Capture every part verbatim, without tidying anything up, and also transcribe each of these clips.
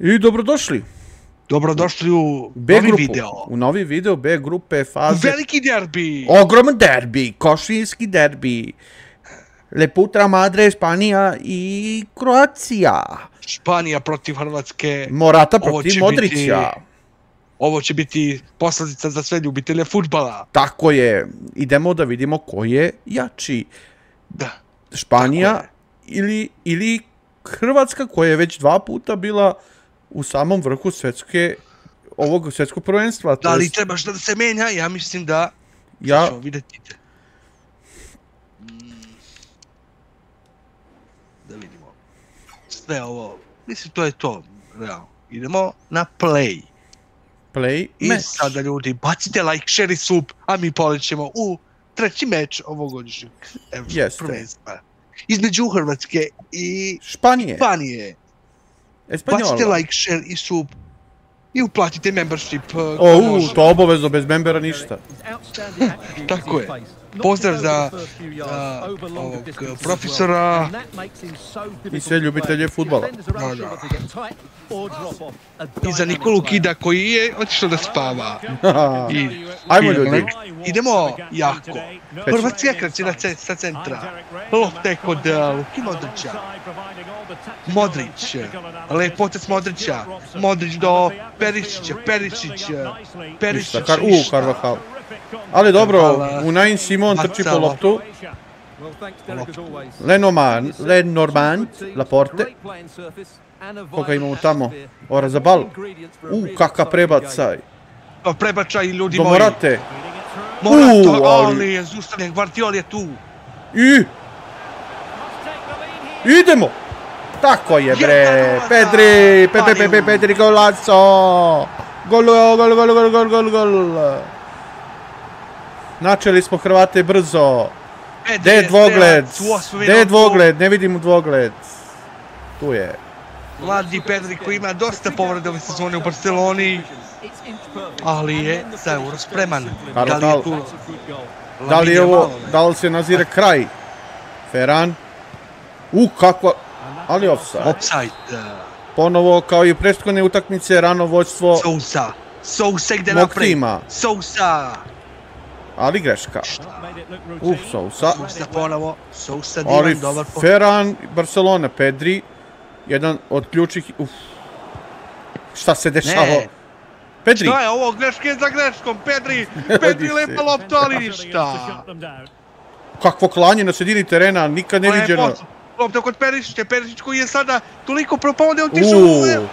I dobrodošli. Dobrodošli u B novi grupu. video. U novi video B grupe faze. Veliki derbi. Ogroman derbi, košinski derbi. Leputra Madre, Španija i Kroacija. Španija protiv Hrvatske. Morata protiv Modrića. Biti, ovo će biti posledica za sve ljubitelje fudbala. Tako je. Idemo da vidimo ko je jači. Da. Španija ili, ili Hrvatska koja je već dva puta bila u samom vrhu svjetske, ovog svjetskog prvenstva. Da li treba što da se menja? Ja mislim da ja... ćemo vidjeti. Da vidimo. Sve ovo, mislim to je to. Realno. Idemo na play. Play I match. sada ljudi, bacite like, share i sub, a mi polećemo u treći meč ovogodišnjeg evropskog prvenstva. Između Hrvatske i Španije. Španije. Espanjola. Bacite like, share i sub i uplatite membership. O, u, to obavezno, bez membera ništa. Tako je. Pozdrav za uh, ovog profesora i sve ljubitelje fudbala. Da, da. I za Nikolu Kida koji je otišao da spava. I, Ajmo ljudi. Idemo jako. Hrvatska kreće sa centra. Lopta je kod uh, Luki Modrića. Modrić. Lepotec Modrića. Modrić do Perišića. Perišić. Perišić. U, Carvajal. Ali dobro, Unai Simon trči po loptu. Lenormand, Laporte. Koga imamo tamo? Orazabal. U, kakav prebacaj. Prebačaj, ljudi moji. Do Morate. Morato, ali je zustavljen, Guardiol je tu. I... Idemo! Tako je bre, Pedri, Pepe, Pepe, Pedri, golazo! Gol, gol, gol, gol, gol, gol, gol. Načeli smo Hrvate brzo. Gdje je dvogled? Gdje je dvogled? Ne vidim dvogled. Tu je. Mladi Pedri koji ima dosta povrede ove sezone u Barceloni. Ali je za Euro spreman. Da li je tu? Da li je ovo, da li se nazire kraj? Ferran. U, kakva... Ali offside. Offside. Ponovo, kao i u prethodne utakmice, rano vođstvo... Sousa. Sousa ide napred. Sousa. Ali greška. Uf, Sousa. Sousa ponovo. Sousa divan, dobar po... Ferran, Barcelona, Pedri. Jedan od ključih... Uf. Šta se dešava? Pedri. Šta je ovo? Greške za greškom. Pedri. Pedri lepa lopta, ali ništa. Kakvo klanje na sredini terena, nikad ne viđeno. Lopta kod Perišića. Perišić koji je sada toliko propao da je otišao u...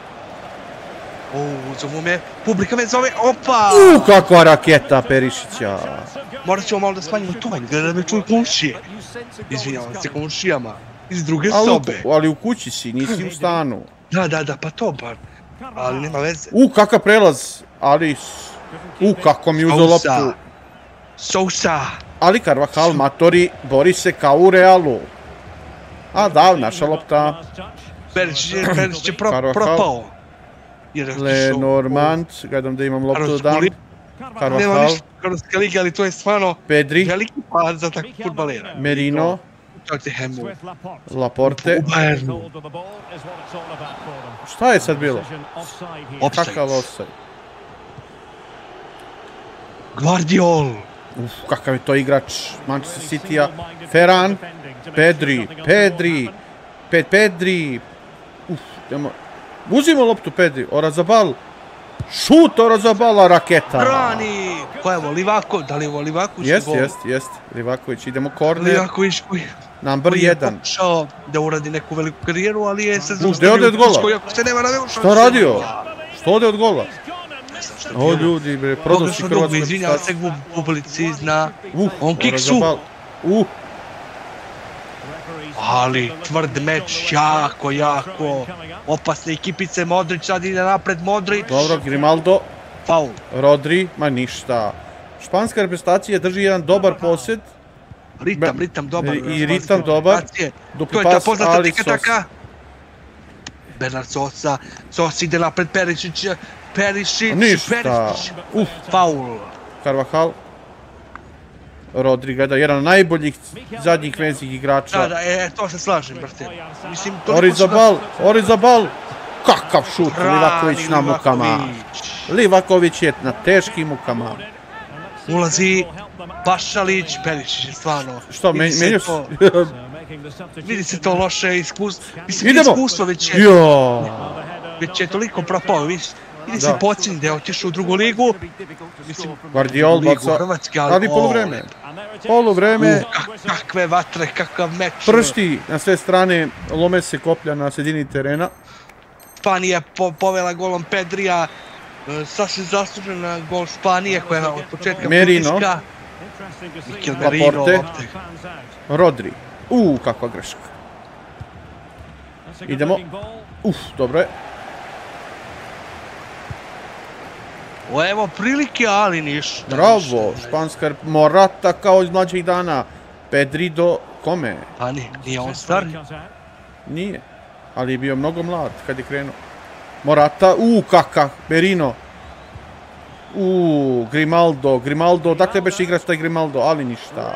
Uuu, zovu me, publika me zove, opa! Uuu, kakva raketa Perišića. Morat ćemo malo da smanjimo ton, da me čuju komšije. Izvinjavam se komšijama, iz druge sobe. Ali u kući si, nisi u stanu. Da, da, da, pa to bar. Ali nema veze. Uuu, kakav prelaz, ali... Uuu, kako mi uzo loptu. Sousa. Ali Carvajal, matori, bori se kao u Realu. A da, naša lopta. Perišić je propao. Lenormand, gledam da imam loptu da dam. Carvajal. Nema ništa Hrvatska liga, ali to je stvarno Pedri. veliki par za takvog futbalera. Merino. Tottenhamu. Laporte. U Bayernu. Šta je sad bilo? Offside. Kakav offside? Guardiol. Uf, kakav je to igrač Manchester City-a. Ferran. Pedri. Pedri. Pet Pedri. Uf, idemo. Uzimo loptu Pedri, Orazabal. Šut Orazabala, raketa. Brani! Ko je ovo, Livako? Da li je ovo Livaković? Jest, jest, jest. Livaković, idemo korner. Livaković koji... Number jedan. Koji je pokušao da uradi neku veliku karijeru, ali je se zaustavio u Turskoj, ako se nema na velu šansu. Šta radio? Što ode od gola? O ljudi, bre, prodoši Hrvatsko. Izvinjava se u publici zna. On kiksu. Uh. Ali tvrd meč, jako, jako. Opasne ekipice, Modrić sad ide napred, Modrić. Dobro, Grimaldo. Faul. Rodri, ma ništa. Španska reprezentacija drži jedan dobar posjed. Ritam, ritam dobar. I ritam dobar. To je ta poznata tiki-taka. Bernard Sosa. Sosa ide napred, Perišić. Perišić. Ništa. Uf, faul. Carvajal. Rodri gleda, jedan od najboljih zadnjih veznih igrača. Da, da, e, to se slažem, brate. Orizabal, Orizabal. Kakav šut, Livaković na mukama. Livaković je na teškim mukama. Ulazi Pašalić, Perišić je stvarno. Što, menio se? Vidi se to loše iskustvo. Mislim, iskustvo već je... Već je toliko propao, vidi se Pocin da je otišao u drugu ligu. Guardiol baca. Radi poluvreme. Poluvreme. Kakve vatre, kakav meč. Pršti na sve strane, lome se koplja na sredini terena. Španija povela golom Pedrija. Sasvim zaslužena gol Španije koja je od početka pritiska. Merino. Laporte. Rodri. Uuu, kakva greška. Idemo. Uf, dobro je. Evo prilike, ali ništa. Bravo, španska Morata kao iz mlađih dana. Pedri do kome? Pa nije on star. Nije, ali je bio mnogo mlad kad je krenuo. Morata, uuu, kakav, Merino. Uuu, Grimaldo, Grimaldo, dakle beš igrač taj Grimaldo, ali ništa.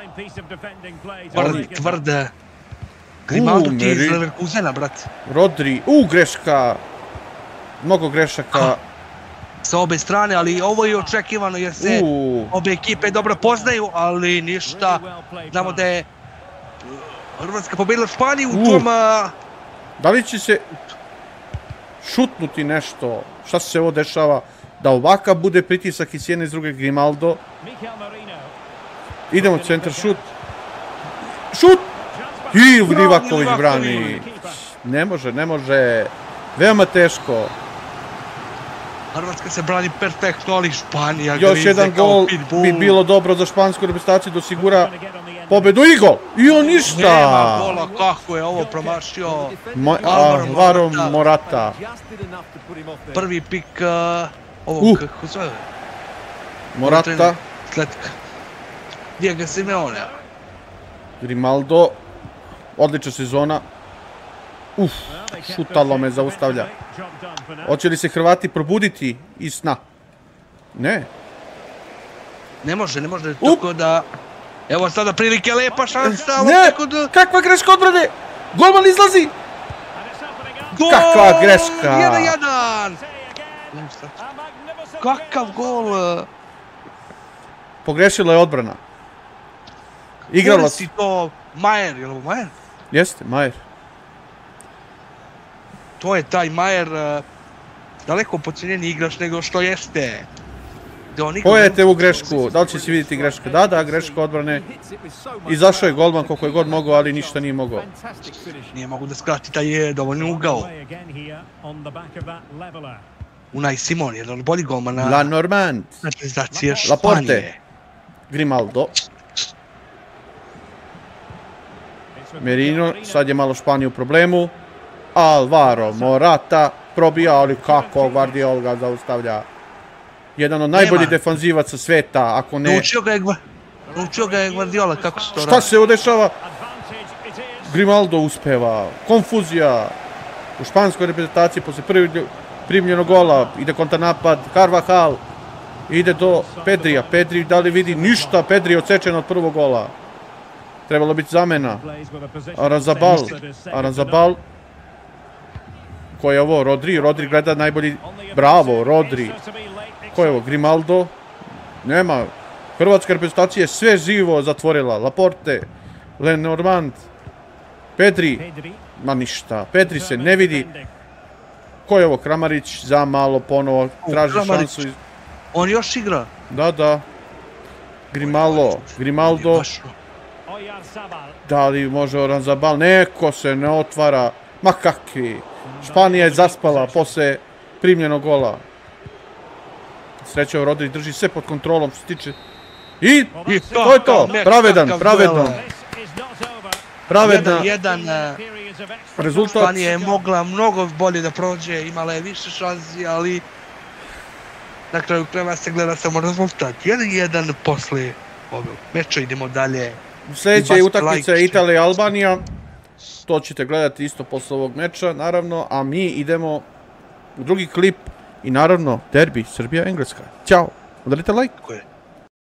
Tvrde. Grimaldo ti iz Leverkusena, brat. Rodri, uuu, greška. Mnogo grešaka. Sa obe strane, ali ovo je očekivano jer se obe ekipe dobro poznaju, ali ništa. Znamo da je Hrvatska pobedila Španiju u tom... Da li će se šutnuti nešto? Šta se ovo dešava? Da ovakav bude pritisak i s jedne i s druge Grimaldo. Idemo centar, šut. Šut! I Livaković brani. Ne može, ne može. Veoma teško. Hrvatska se brani perfektno, ali Španija još jedan gol bi bilo dobro za špansku reprezentaciju da osigura pobedu i gol. I on ništa. Nema gola, kako je ovo promašio Alvaro Morata. Prvi pik ovog, kako zove? Morata. Diego Simeone. Grimaldo. Odlična sezona. Uf, šutalo me zaustavlja. Hoće li se Hrvati probuditi iz sna? Ne. Ne može, ne može, tako da... Evo sada prilike, lepa šansa. Ne, kakva greška odbrane! Golman izlazi! Kakva greška! jedan jedan! Kakav gol! Pogrešila je odbrana. Igrala si to Majer, je li ovo Majer? Jeste, Majer. To je taj Majer daleko podcijenjeni igrač nego što jeste. Pojete u grešku, da li će si vidjeti greška? Da, da, greška odbrane. Izašao je golman koliko je god mogao, ali ništa nije mogao. Nije mogu da skrati taj dovoljno ugao. Unai Simon, jedan bolji golman na... La Normand. Reprezentacije Španije. Laporte. Grimaldo. Merino, sad je malo Španija u problemu. Alvaro Morata probija, ali kako Guardiol ga zaustavlja. Jedan od najboljih defanzivaca sveta, ako ne... Naučio ga je Guardiola, kako se to radi. Šta se odešava? Grimaldo uspeva. Konfuzija. U španskoj reprezentaciji posle primljenog gola ide kontranapad. Carvajal ide do Pedrija. Pedri da li vidi ništa? Pedri je odsečen od prvog gola. Trebalo biti zamena. Aranzabal. Aranzabal. Ko je ovo? Rodri. Rodri gleda najbolji... Bravo, Rodri. Ko je ovo? Grimaldo. Nema. Hrvatska reprezentacija je sve živo zatvorila. Laporte. Lenormand. Pedri. Ma ništa. Pedri se ne vidi. Ko je ovo? Kramarić. Za malo ponovo. Traži šansu. On još igra. Da, da. Grimaldo. Grimaldo. Da li može Aranzabal? Neko se ne otvara. Ma kakvi. Španija je zaspala posle primljenog gola. Srećao Rodri drži sve pod kontrolom što se tiče. I to je to. Pravedan, pravedno. Pravedan. Jedan rezultat. Španija je mogla mnogo bolje da prođe, imala je više šansi, ali na kraju krajeva se gleda samo rezultat. jedan jedan posle ovog meča, idemo dalje. Sljedeća je utakmica Italija i Albanija. To ćete gledati isto posle ovog meča, naravno, a mi idemo u drugi klip i naravno derbi Srbija-Engleska. Ćao, udarite like.